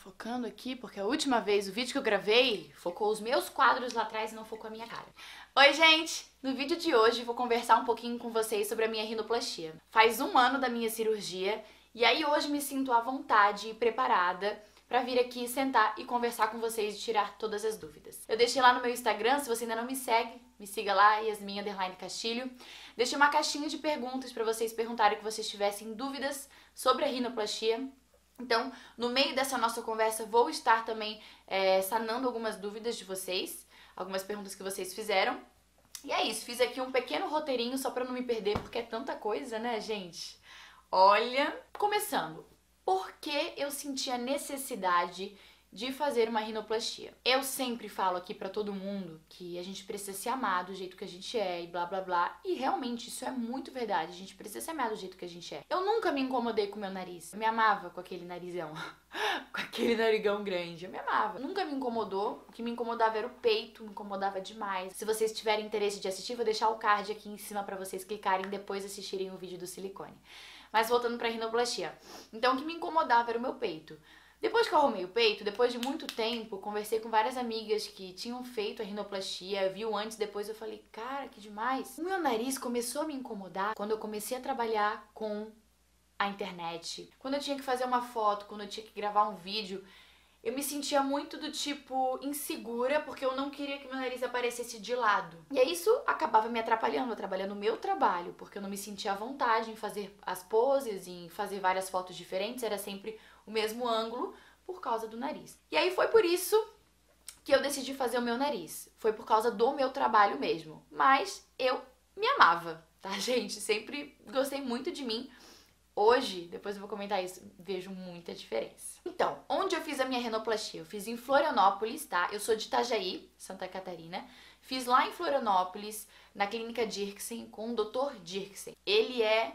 Focando aqui, porque a última vez o vídeo que eu gravei focou os meus quadros lá atrás e não focou a minha cara. Oi, gente! No vídeo de hoje vou conversar um pouquinho com vocês sobre a minha rinoplastia. Faz 1 ano da minha cirurgia e aí hoje me sinto à vontade e preparada pra vir aqui sentar e conversar com vocês e tirar todas as dúvidas. Eu deixei lá no meu Instagram, se você ainda não me segue, me siga lá, Yasmin_Castilho. Deixei uma caixinha de perguntas pra vocês perguntarem que vocês tivessem dúvidas sobre a rinoplastia. Então, no meio dessa nossa conversa, vou estar também sanando algumas dúvidas de vocês, algumas perguntas que vocês fizeram. E é isso, fiz aqui um pequeno roteirinho só pra não me perder, porque é tanta coisa, né, gente? Olha, começando. Por que eu senti a necessidade de fazer uma rinoplastia? Eu sempre falo aqui pra todo mundo que a gente precisa se amar do jeito que a gente é e blá blá blá. E realmente isso é muito verdade, a gente precisa se amar do jeito que a gente é. Eu nunca me incomodei com o meu nariz. Eu me amava com aquele narizão, com aquele narigão grande. Eu me amava. Nunca me incomodou. O que me incomodava era o peito, me incomodava demais. Se vocês tiverem interesse de assistir, vou deixar o card aqui em cima pra vocês clicarem e depois assistirem o vídeo do silicone. Mas voltando pra rinoplastia. Então o que me incomodava era o meu peito. Depois que eu arrumei o peito, depois de muito tempo, conversei com várias amigas que tinham feito a rinoplastia, viu antes, depois eu falei, cara, que demais. O meu nariz começou a me incomodar quando eu comecei a trabalhar com a internet. Quando eu tinha que fazer uma foto, quando eu tinha que gravar um vídeo, eu me sentia muito do tipo insegura, porque eu não queria que meu nariz aparecesse de lado. E aí isso acabava me atrapalhando o meu trabalho, porque eu não me sentia à vontade em fazer as poses, em fazer várias fotos diferentes, era sempre o mesmo ângulo por causa do nariz. E aí foi por isso que eu decidi fazer o meu nariz. Foi por causa do meu trabalho mesmo. Mas eu me amava, tá, gente? Sempre gostei muito de mim. Hoje, depois eu vou comentar isso, vejo muita diferença. Então, onde eu fiz a minha rinoplastia? Eu fiz em Florianópolis, tá? Eu sou de Itajaí, Santa Catarina. Fiz lá em Florianópolis, na clínica Dirksen, com o Dr. Dirksen. Ele é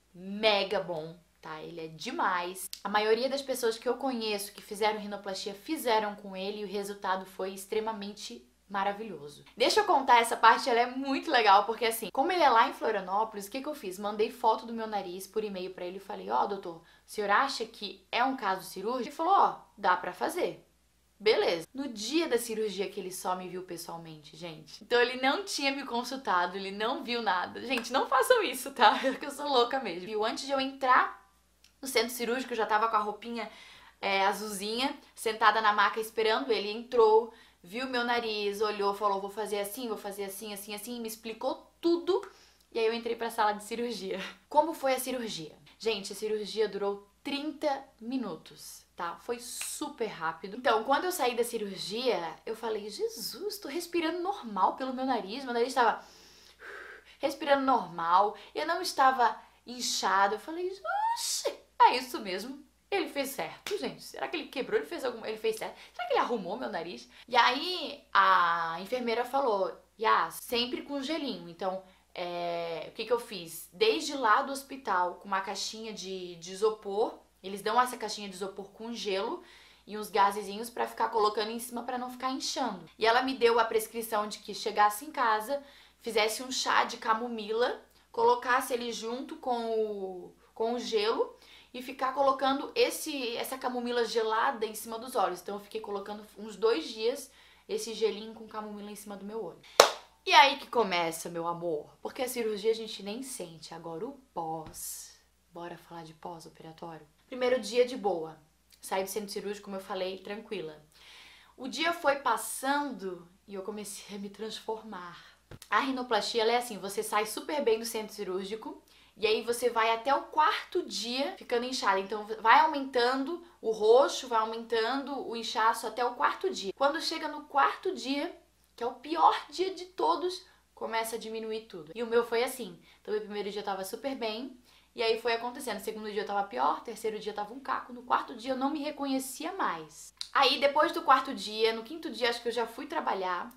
mega bom, tá? Ele é demais. A maioria das pessoas que eu conheço que fizeram rinoplastia fizeram com ele e o resultado foi extremamente maravilhoso. Deixa eu contar essa parte, ela é muito legal, porque assim, como ele é lá em Florianópolis, o que eu fiz? Mandei foto do meu nariz por e-mail pra ele e falei, ó, doutor, o senhor acha que é um caso cirúrgico? Ele falou, ó, dá pra fazer. Beleza. No dia da cirurgia que ele só me viu pessoalmente, gente. Então ele não tinha me consultado, ele não viu nada. Gente, não façam isso, tá? Porque eu sou louca mesmo. Viu? Antes de eu entrar no centro cirúrgico, eu já tava com a roupinha azulzinha, sentada na maca esperando ele. Entrou, viu meu nariz, olhou, falou, vou fazer assim, assim, assim, me explicou tudo. E aí eu entrei pra sala de cirurgia. Como foi a cirurgia? Gente, a cirurgia durou 30 minutos, tá? Foi super rápido. Então, quando eu saí da cirurgia, eu falei, Jesus, tô respirando normal pelo meu nariz estava respirando normal, eu não estava inchado. Eu falei, oxe, é isso mesmo. Ele fez certo, gente. Será que ele quebrou? Ele fez certo. Será que ele arrumou meu nariz? E aí a enfermeira falou, Yas, sempre com gelinho. Então, o que eu fiz? Desde lá do hospital, com uma caixinha de isopor, eles dão essa caixinha de isopor com gelo e uns gasezinhos pra ficar colocando em cima pra não ficar inchando. E ela me deu a prescrição de que chegasse em casa, fizesse um chá de camomila, colocasse ele junto com o gelo e ficar colocando essa camomila gelada em cima dos olhos. Então eu fiquei colocando uns 2 dias esse gelinho com camomila em cima do meu olho. E aí que começa, meu amor, porque a cirurgia a gente nem sente, agora o pós. Bora falar de pós-operatório? Primeiro dia de boa, saí do centro cirúrgico, como eu falei, tranquila. O dia foi passando e eu comecei a me transformar. A rinoplastia, ela é assim, você sai super bem do centro cirúrgico e aí você vai até o 4º dia ficando inchada. Então vai aumentando o roxo, vai aumentando o inchaço até o 4º dia. Quando chega no 4º dia, que é o pior dia de todos, começa a diminuir tudo. E o meu foi assim. Então, o primeiro dia eu tava super bem, e aí foi acontecendo. No segundo dia eu tava pior, terceiro dia eu tava um caco, no 4º dia eu não me reconhecia mais. Aí, depois do 4º dia, no 5º dia, acho que eu já fui trabalhar,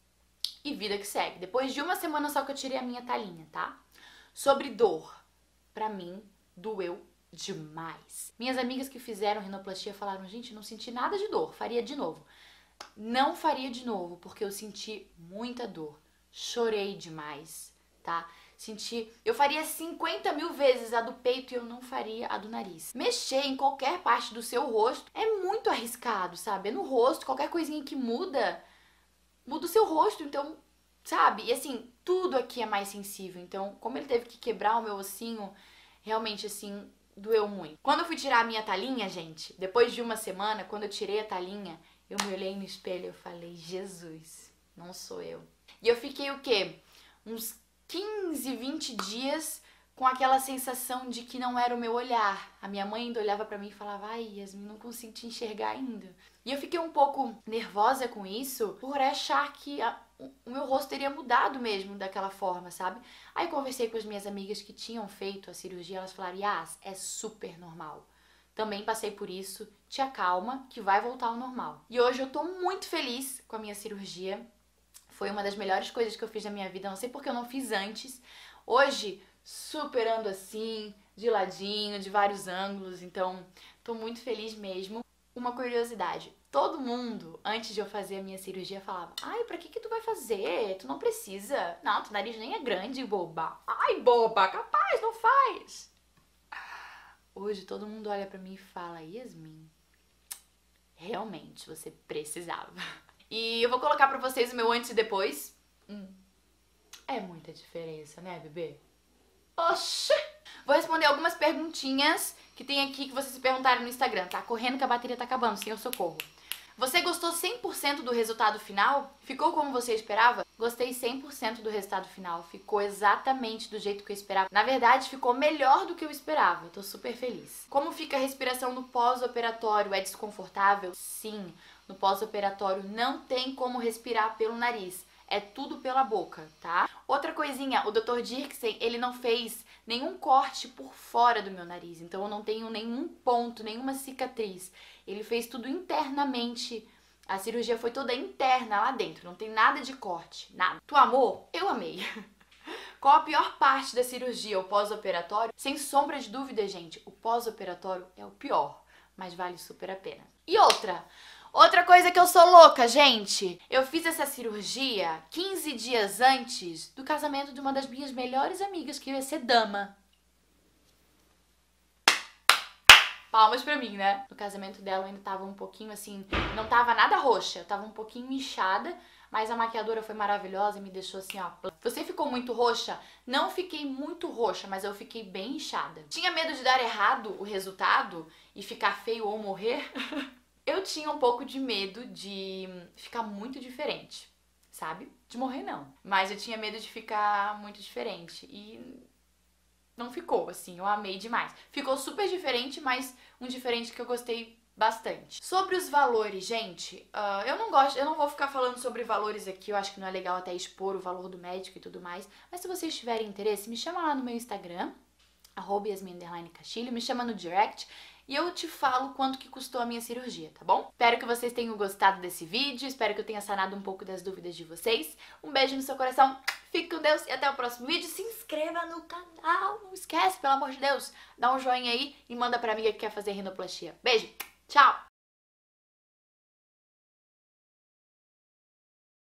e vida que segue. Depois de 1 semana só que eu tirei a minha talinha, tá? Sobre dor, pra mim, doeu demais. Minhas amigas que fizeram rinoplastia falaram, gente, não senti nada de dor, faria de novo. Não faria de novo, porque eu senti muita dor. Chorei demais, tá? Eu faria 50 mil vezes a do peito e eu não faria a do nariz. Mexer em qualquer parte do seu rosto é muito arriscado, sabe? É no rosto, qualquer coisinha que muda o seu rosto, então, sabe? E assim, tudo aqui é mais sensível. Então, como ele teve que quebrar o meu ossinho, realmente, assim, doeu muito. Quando eu fui tirar a minha talinha, gente, depois de uma semana, quando eu tirei a talinha, eu me olhei no espelho e eu falei, Jesus, não sou eu. E eu fiquei o quê? Uns 15, 20 dias com aquela sensação de que não era o meu olhar. A minha mãe ainda olhava pra mim e falava, ai, Yasmin, não consigo te enxergar ainda. E eu fiquei um pouco nervosa com isso, por achar que o meu rosto teria mudado mesmo daquela forma, sabe? Aí conversei com as minhas amigas que tinham feito a cirurgia, elas falaram, Yas, é super normal. Também passei por isso, te acalma que vai voltar ao normal. E hoje eu tô muito feliz com a minha cirurgia. Foi uma das melhores coisas que eu fiz na minha vida, não sei porque eu não fiz antes. Hoje, super ando assim, de ladinho, de vários ângulos, então tô muito feliz mesmo. Uma curiosidade, todo mundo, antes de eu fazer a minha cirurgia, falava, ai, pra que tu vai fazer? Tu não precisa. Não, teu nariz nem é grande, boba. Ai, boba, capaz, não faz. Hoje todo mundo olha pra mim e fala, Yasmin, realmente você precisava. E eu vou colocar pra vocês o meu antes e depois. É muita diferença, né, bebê? Oxi! Vou responder algumas perguntinhas que tem aqui que vocês se perguntaram no Instagram, tá? Correndo que a bateria tá acabando, senhor socorro. Você gostou 100% do resultado final? Ficou como você esperava? Gostei 100% do resultado final. Ficou exatamente do jeito que eu esperava. Na verdade, ficou melhor do que eu esperava. Tô super feliz. Como fica a respiração no pós-operatório? É desconfortável? Sim. No pós-operatório não tem como respirar pelo nariz. É tudo pela boca, tá? Outra coisinha, o Dr. Dirksen, ele não fez nenhum corte por fora do meu nariz. Então eu não tenho nenhum ponto, nenhuma cicatriz. Ele fez tudo internamente. A cirurgia foi toda interna lá dentro. Não tem nada de corte, nada. Tu amou? Eu amei. Qual a pior parte da cirurgia, o pós-operatório? Sem sombra de dúvida, gente, o pós-operatório é o pior, mas vale super a pena. E outra coisa que eu sou louca, gente. Eu fiz essa cirurgia 15 dias antes do casamento de uma das minhas melhores amigas, que ia ser dama. Palmas pra mim, né? No casamento dela eu ainda tava um pouquinho assim, não tava nada roxa, eu tava um pouquinho inchada, mas a maquiadora foi maravilhosa e me deixou assim, ó. Você ficou muito roxa? Não fiquei muito roxa, mas eu fiquei bem inchada. Tinha medo de dar errado o resultado e ficar feio ou morrer? Eu tinha um pouco de medo de ficar muito diferente, sabe? De morrer não, mas eu tinha medo de ficar muito diferente e não ficou, assim, eu amei demais. Ficou super diferente, mas um diferente que eu gostei bastante. Sobre os valores, gente, eu não vou ficar falando sobre valores aqui, eu acho que não é legal até expor o valor do médico e tudo mais, mas se vocês tiverem interesse, me chama lá no meu Instagram, @Yasmin_Castilho, me chama no direct e eu te falo quanto que custou a minha cirurgia, tá bom? Espero que vocês tenham gostado desse vídeo, espero que eu tenha sanado um pouco das dúvidas de vocês. Um beijo no seu coração, fique com Deus e até o próximo vídeo. Se inscreva no canal, não esquece, pelo amor de Deus. Dá um joinha aí e manda pra amiga que quer fazer rinoplastia. Beijo, tchau!